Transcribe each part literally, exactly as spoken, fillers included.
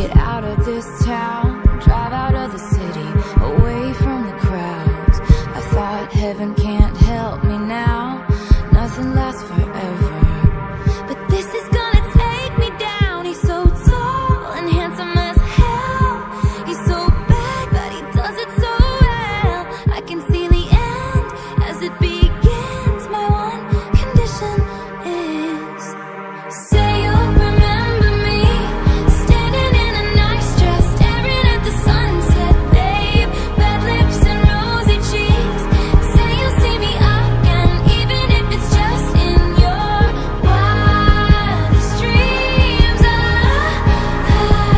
get out of this town, drive out of the city, away from the crowds. I thought heaven can't help me now, nothing lasts forever. But this is gonna take me down. He's so tall and handsome as hell. He's so bad, but he does it so well. I can see the end as it begins. My one condition is, say you'll remember me, standing in a nice dress, staring at the sunset, babe. Red lips and rosy cheeks. Say you'll see me again, even if it's just in your wildest dreams. Ah, ah,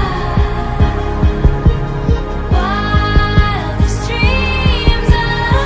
wildest dreams. Ah,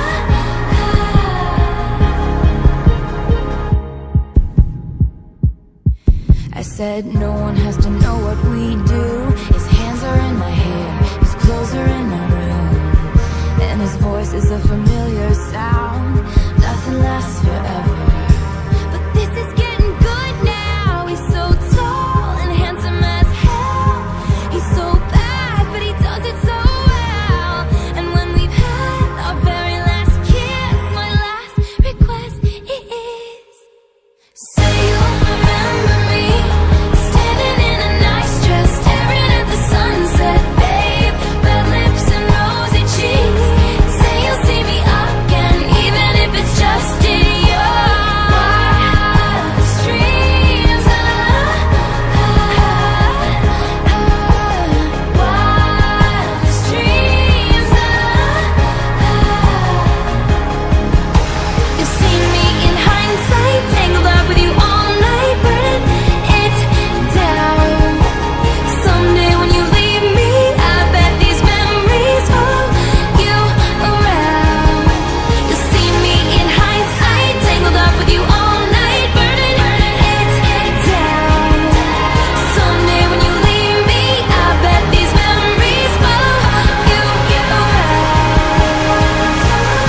ah. I said no one has to know what we do. His hands are in my hair, his clothes are in my room, and his voice is a familiar sound. Nothing lasts forever, but this is getting good now. He's so tall and handsome as hell. He's so bad, but he does it so well. And when we've had our very last kiss, my last request is, say you'll remember me, standing in a nice dress, staring at the sunset, babe. Red lips and rosy cheeks. Say you'll see me again, even if it's just in your wildest dreams. Ah, ah, ah, wildest dreams. Ah, ah. You've seen me in hindsight, tangled up with you all night, burning it down. Someday when you leave me, I bet these memories follow you around. You'll see me in hindsight, tangled up with you all night, burning it down. Someday when you leave me, I bet these memories follow you around.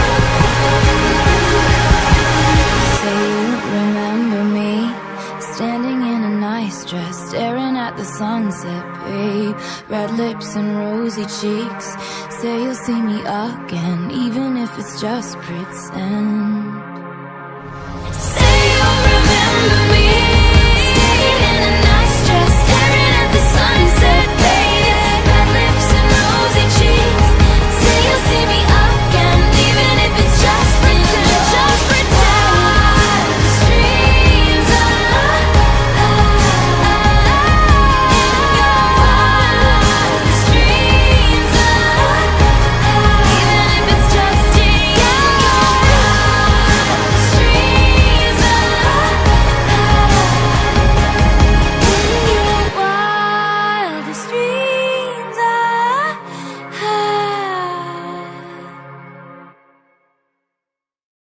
Say you remember me, standing in a nice dress, staring at the sunset, babe. Red lips and rosy cheeks. Say you'll see me again, even if it's just pretend.